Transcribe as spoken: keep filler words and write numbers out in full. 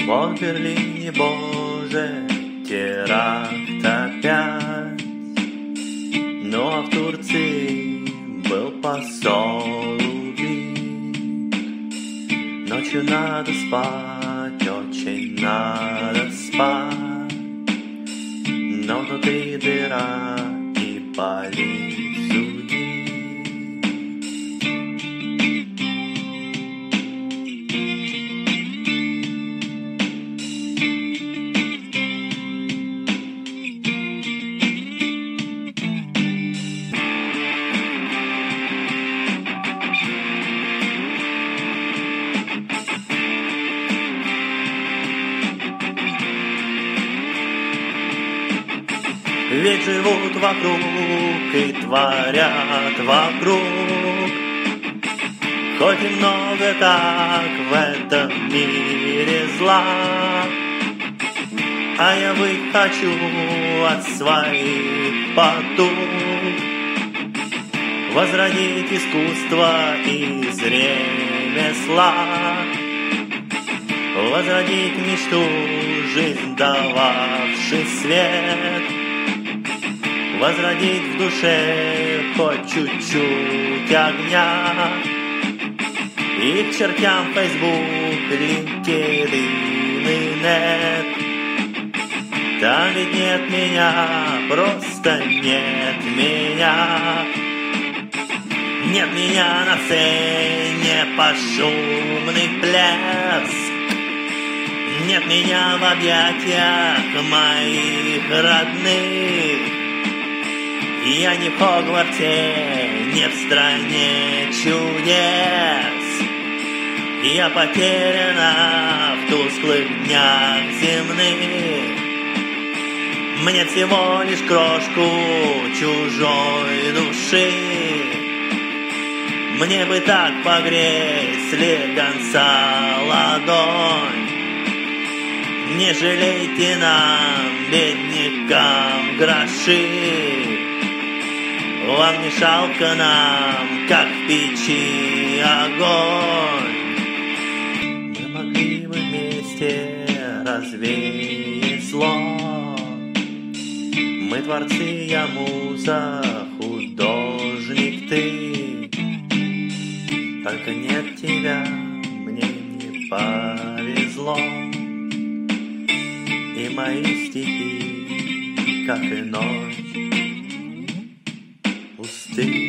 Вот в Берлине, Боже, теракт опять. Ну а в Турции был посол убит. Ночью надо спать, очень надо спать, но внутри дыра и болит судить. Ведь живут вокруг и творят вокруг, хоть и много так в этом мире зла. А я быть хочу от своих потуг, возродить искусство из ремесла, возродить мечту, жизнь дававший свет, возродить в душе хоть чуть-чуть огня. И к чертям Facebook, LinkedIn и нет. Там ведь нет меня, просто нет меня. Нет меня на сцене под шумный плеск. Нет меня в объятиях моих родных. Я не в Хогвартсе, не в стране чудес. Я потеряна в тусклых днях земных. Мне всего лишь крошку чужой души. Мне бы так погреть слегонца ладонь. Не жалейте нам, беднякам, гроши. Вам не жалко нам, как в печи огонь. Мы могли бы вместе развеять зло. Мы творцы, я муза, художник ты. Только нет тебя, мне не повезло. И мои стихи, как и ночь, пусты.